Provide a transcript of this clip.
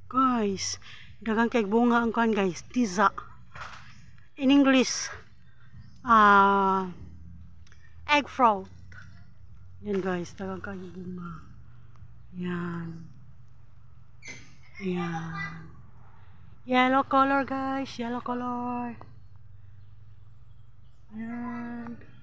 Guys, dagang kay bunga ang kan guys, tiza. In English, egg fruit. Yan guys, dagang kay bunga. Yan. Yan. Yellow color guys, yellow color. Yan.